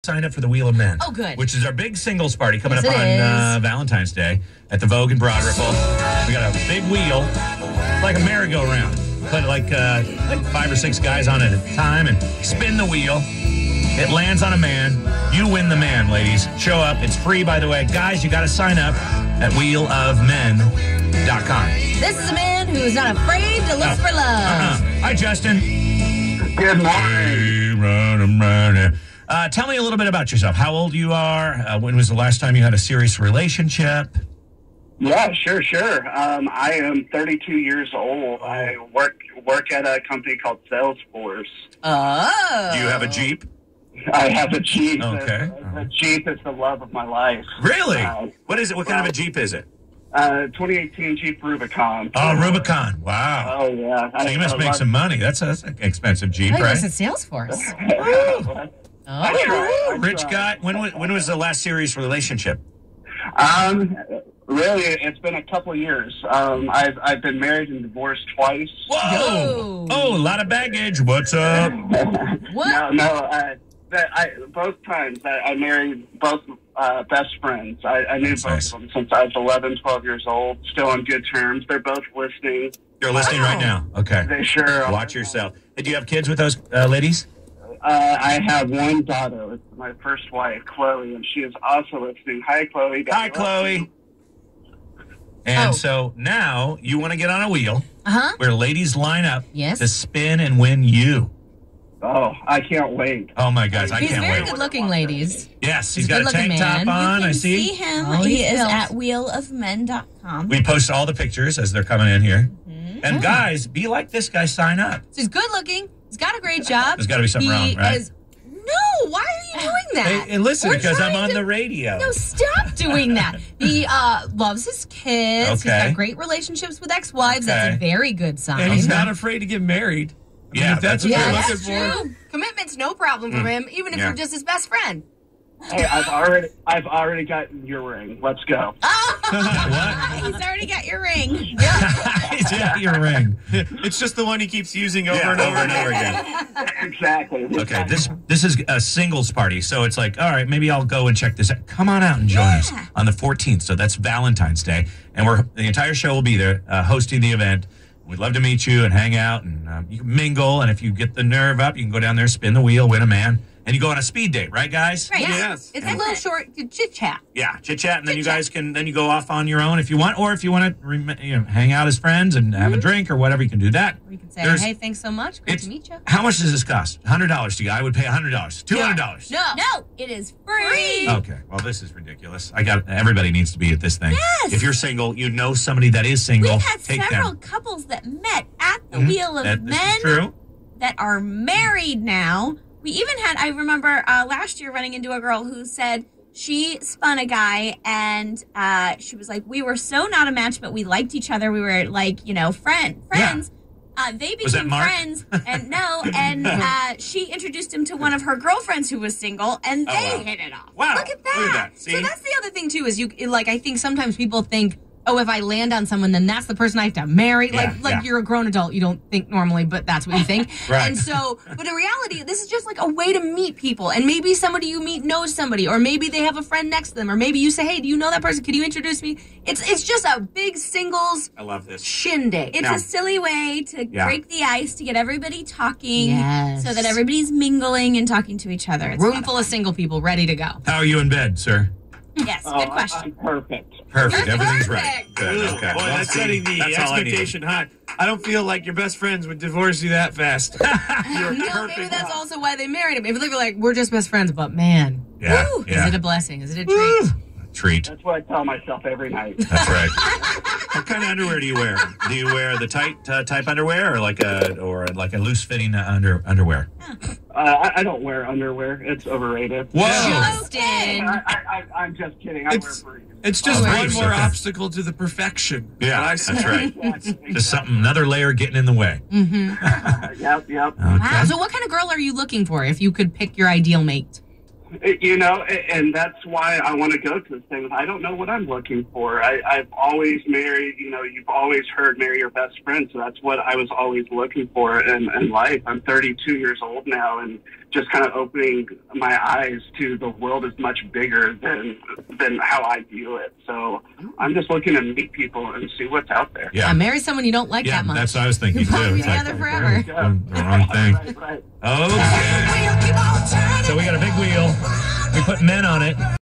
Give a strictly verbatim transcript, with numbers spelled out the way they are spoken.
signed up for the Wheel of Men. Oh, good. Which is our big singles party coming yes, up on uh, is. Valentine's Day at the Vogue in Broad Ripple. We got a big wheel, like a merry-go-round. Put like uh, like five or six guys on it at a time and spin the wheel. It lands on a man. You win the man, ladies. Show up. It's free, by the way. Guys, you got to sign up at wheel of men dot com. This is a man who is not afraid to look oh. for love. Uh-huh. Hi, Justin. Good morning. Uh, tell me a little bit about yourself. How old you are? Uh, when was the last time you had a serious relationship? Yeah, sure, sure. Um, I am thirty-two years old. I work work at a company called Salesforce. Oh. Do you have a Jeep? I have a Jeep. Okay. The, the Jeep is the love of my life. Really? Uh, what is it? What kind well, of a Jeep is it? Uh, twenty eighteen Jeep Rubicon. Oh, Rubicon. Wow. Oh, yeah. So you must I make love some money. That's, a, that's an expensive Jeep, I right? was at Salesforce. oh. Oh. try, Rich guy. When, was- when was the last serious relationship? Um, really, it's been a couple of years. Um, I've I've been married and divorced twice. Whoa! Oh, a lot of baggage. What's up? What? No, no. Uh, that I both times I, I married both uh, best friends. I, I knew That's both nice. of them since I was eleven, twelve years old. Still on good terms. They're both listening. You're listening right now. Okay. They sure are. Watch yourself. Hey, do you have kids with those uh, ladies? Uh, I have one daughter. It's my first wife, Chloe, and she is also listening. Hi, Chloe. God Hi, bless Chloe. you. And Oh. so now you want to get on a wheel Uh-huh. where ladies line up Yes. to spin and win you. Oh, I can't wait. Oh, my gosh. I He's can't very wait. good-looking, ladies. Yes, he's He's a got a good-looking tank top man. on. You can I see. him. Oh, he he's is built. at wheel of men dot com. We post all the pictures as they're coming in here. Mm-hmm. And guys, be like this guy. Sign up. So he's good-looking. He's got a great job. There's got to be something He wrong, right? is- No, why are you doing that? Hey, and listen, We're because I'm trying on to- the radio. No, stop doing that. He uh, loves his kids. He's Okay. got great relationships with ex-wives. Okay. That's a very good sign. And he's Okay. not afraid to get married. I mean, Yeah, if that's that's what yeah, you're that's looking for. true. Commitment's no problem for him, even if Yeah. you're just his best friend. Hey, I've already I've already gotten your ring. Let's go. What? He's already got your ring. It's got your ring. It's just the one he keeps using over Yeah, and over over and over again. Exactly. Okay, this this is a singles party, so it's like, all right, maybe I'll go and check this out. Come on out and join us on the fourteenth. So that's Valentine's Day, and we're the entire show will be there uh, hosting the event. We'd love to meet you and hang out, and um, you can mingle. And if you get the nerve up, you can go down there, spin the wheel, win a man, and you go on a speed date, right, guys? Right. Yes. It's a little short chit chat. Yeah, chit chat, and then you guys can then you go off on your own if you want, or if you want to rem- you know, hang out as friends and have a drink or whatever, you can do that. We can say, There's- hey, thanks so much. Great It's, to meet you. how much does this cost? one hundred dollars to you. I would pay one hundred dollars. two hundred dollars. No. No, it is free. Okay, well, this is ridiculous. I got everybody needs to be at this thing. Yes. If you're single, you know somebody that is single. We've had take several them. couples that met at the Mhm. Wheel of That- this is Men true. that are married now. We even had, I remember uh, last year running into a girl who said she spun a guy and uh, she was like, we were so not a match, but we liked each other. We were like, you know, friend, friends. Uh, they Was that became Mark? friends, and no, and uh, she introduced him to one of her girlfriends who was single, and they Oh, wow. hit it off. Wow. Look at that. Look at that. See? So that's the other thing too is you like I think sometimes people think, oh, if I land on someone, then that's the person I have to marry. Yeah, like like yeah. you're a grown adult, you don't think normally, but that's what you think. Right. And so, but in reality, this is just like a way to meet people, and maybe somebody you meet knows somebody, or maybe they have a friend next to them, or maybe you say, hey, do you know that person? Can you introduce me? It's it's just a big singles I love this. shindig. It's Now- a silly way to Yeah. break the ice, to get everybody talking, Yes. so that everybody's mingling and talking to each other. It's a lot Room of full of single people ready to go. How are you in bed, sir? fun. Yes, Oh, good I- question. I'm perfect. Perfect. That's Everything's right. perfect. Good. Okay. Boy, Well, that's see, setting the that's all I needed. expectation high. I don't feel like your best friends would divorce you that fast. You're No, perfect. maybe that's also why they married him. Maybe they were like, we're just best friends, but man, Yeah. woo, yeah. is it a blessing? Is it a treat? Woo. Treat. That's what I tell myself every night. That's right. What kind of underwear do you wear? Do you wear the tight uh, type underwear, or like a or like a loose fitting uh, under underwear? Uh, I, I don't wear underwear. It's overrated. Whoa! Justin. I, I, I, I'm just kidding. I It's- wear briefs. It's just Oh, one briefs, more okay. obstacle to the perfection. Yeah, I see. that's right. Exactly. Just something, another layer getting in the way. Mm-hmm. Yep, yep. Okay. Wow. So what kind of girl are you looking for if you could pick your ideal mate? It- you know, a- and that's why I want to go to this thing. I don't know what I'm looking for. I, I've always married, you know, you've always heard marry your best friend. So that's what I was always looking for in, in life. I'm thirty-two years old now, and just kind of opening my eyes to the world is much bigger than than how I view it. So I'm just looking to meet people and see what's out there. Yeah, Yeah. marry someone you don't like Yeah, that much. that's what I was thinking, You'll probably too. be It's like, together forever. Yeah. the wrong thing. Right, right. Okay. So we got a big wheel. We put men on it.